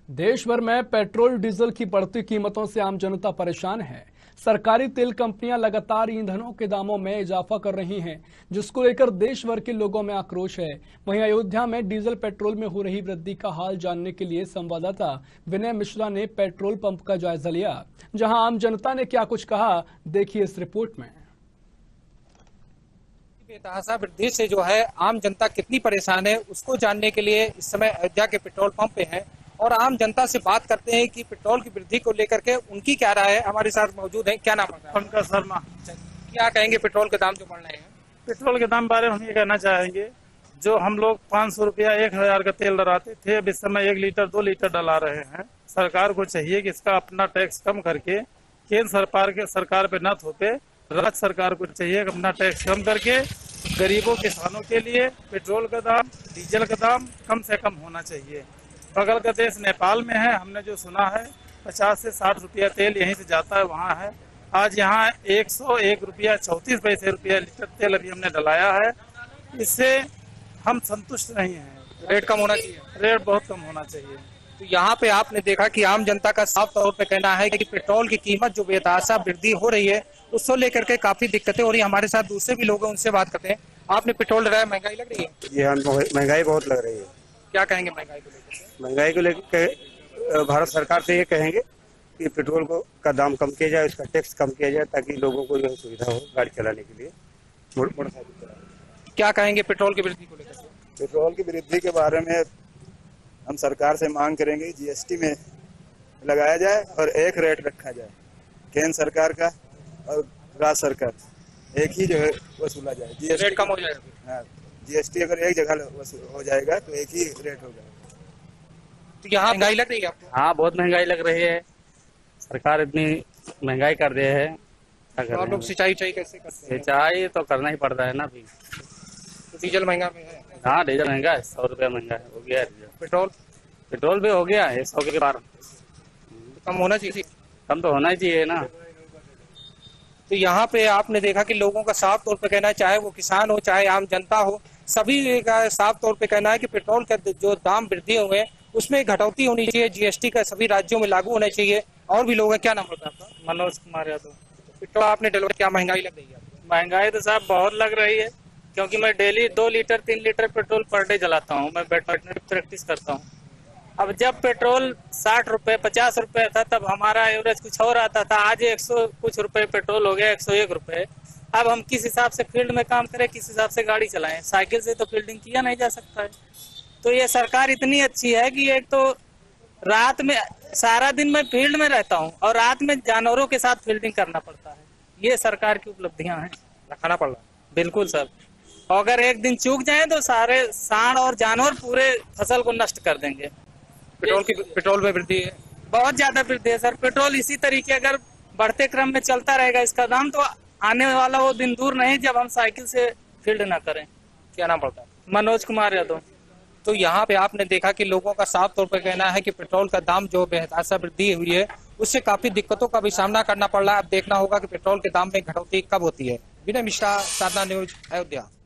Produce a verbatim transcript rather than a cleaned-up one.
देश भर में पेट्रोल डीजल की बढ़ती कीमतों से आम जनता परेशान है। सरकारी तेल कंपनियां लगातार ईंधनों के दामों में इजाफा कर रही हैं, जिसको लेकर देश भर के लोगों में आक्रोश है। वहीं अयोध्या में डीजल पेट्रोल में हो रही वृद्धि का हाल जानने के लिए संवाददाता विनय मिश्रा ने पेट्रोल पंप का जायजा लिया। जहां आम जनता ने क्या कुछ कहा, देखिए इस रिपोर्ट में। बेतहाशा वृद्धि से जो है आम जनता कितनी परेशान है, उसको जानने के लिए इस समय अयोध्या के पेट्रोल पंप पे हैं और आम जनता से बात करते हैं कि पेट्रोल की वृद्धि को लेकर के उनकी क्या राय है। हमारे साथ मौजूद है, क्या नाम है? पंकज शर्मा। क्या कहेंगे पेट्रोल के दाम जो बढ़ रहे हैं? पेट्रोल के दाम बारे में हम ये कहना चाहेंगे, जो हम लोग पाँच सौ रुपया एक हजार का तेल डलाते थे, अब इस समय एक लीटर दो लीटर डला रहे हैं। सरकार को चाहिए कि इसका अपना टैक्स कम करके केंद्र सरकार के सरकार पे न थोपे। राज्य सरकार को चाहिए कि अपना टैक्स कम करके गरीबों किसानों के लिए पेट्रोल का दाम, डीजल का दाम कम से कम होना चाहिए। बगल का देश नेपाल में है, हमने जो सुना है पचास से साठ रुपया तेल यहीं से जाता है, वहाँ है। आज यहाँ एक सौ एक रुपया चौतीस पैसे रुपया लीटर तेल अभी हमने डलाया है। इससे हम संतुष्ट नहीं हैं। रेट कम होना चाहिए। रेट बहुत कम होना चाहिए। तो यहाँ पे आपने देखा कि आम जनता का साफ तौर पे कहना है कि पेट्रोल की कीमत जो बेतहाशा वृद्धि हो रही है, उसको लेकर के काफी दिक्कतें हो रही है। हमारे साथ दूसरे भी लोग हैं, उनसे बात करते हैं। आपने पेट्रोल डलाया, महंगाई लग रही है? जी हाँ, महंगाई बहुत लग रही है। क्या कहेंगे महंगाई को लेकर? महंगाई को लेकर भारत सरकार से ये कहेंगे कि पेट्रोल को का दाम कम किया जाए, उसका टैक्स कम किया जाए, ताकि लोगों को जो सुविधा हो गाड़ी चलाने के लिए, मोटरसाइकिल चलाने। क्या कहेंगे पेट्रोल की वृद्धि को लेकर? पेट्रोल की वृद्धि के बारे में हम सरकार से मांग करेंगे जीएसटी में लगाया जाए और एक रेट रखा जाए। केंद्र सरकार का और राज्य सरकार एक ही जो है वसूला जाए। जीएसटी रेट कम हो जाएगा। हाँ, जीएसटी अगर एक जगह हो जाएगा तो एक ही रेट होगा। तो यहाँ महंगाई लग रही है आपको? हाँ, बहुत महंगाई लग रही है। सरकार इतनी महंगाई कर दे है, तो आप लोग सिंचाई उचाई कैसे करते हैं? सिंचाई तो करना ही पड़ता है ना अभी। तो डीजल महंगा में है? हाँ, डीजल महंगा है, सौ रुपया महंगा है, हो गया है डीजल। पेट्रोल पेट्रोल भी हो गया है सौ के पार। कम होना चाहिए। कम तो होना ही चाहिए ना। तो यहाँ पे आपने देखा कि लोगों का साफ तौर पे कहना है, चाहे वो किसान हो चाहे आम जनता हो, सभी का साफ तौर पे कहना है कि पेट्रोल का जो दाम वृद्धि हुए हैं उसमें घटौती होनी चाहिए। जीएसटी का सभी राज्यों में लागू होना चाहिए। और भी लोग हैं, क्या नाम होता है आपका? मनोज कुमार यादव। पेट्रोल आपने डलवाया, क्या महंगाई लग रही है? महंगाई तो साहब बहुत लग रही है, क्योंकि मैं डेली दो लीटर तीन लीटर पेट्रोल पर डे जलाता हूँ। मैं बैटरी प्रैक्टिस करता हूँ। अब जब पेट्रोल साठ रुपए पचास रुपए था, तब हमारा एवरेज कुछ और आता था। आज एक सौ कुछ रुपए पेट्रोल हो गया, एक सौ एक रुपए। अब हम किस हिसाब से फील्ड में काम करें, किस हिसाब से गाड़ी चलाएं? साइकिल से तो फील्डिंग किया नहीं जा सकता है। तो ये सरकार इतनी अच्छी है कि एक तो रात में सारा दिन मैं फील्ड में रहता हूँ और रात में जानवरों के साथ फील्डिंग करना पड़ता है। ये सरकार की उपलब्धियां हैं। रखाना पड़ रहा है। बिल्कुल सर। अगर एक दिन चूक जाए तो सारे सांड और जानवर पूरे फसल को नष्ट कर देंगे। पेट्रोल की पेट्रोल में वृद्धि है, बहुत ज्यादा वृद्धि है सर। पेट्रोल इसी तरीके अगर बढ़ते क्रम में चलता रहेगा इसका दाम, तो आने वाला वो दिन दूर नहीं जब हम साइकिल से फील्ड ना करें। क्या नाम पड़ता है? मनोज कुमार यादव। तो यहाँ पे आपने देखा कि लोगों का साफ तौर पर कहना है कि पेट्रोल का दाम जो बेतहाशा वृद्धि हुई है, उससे काफी दिक्कतों का भी सामना करना पड़ रहा है। अब देखना होगा कि पेट्रोल के दाम में घटौती कब होती है। विनय मिश्रा, साधना न्यूज, अयोध्या।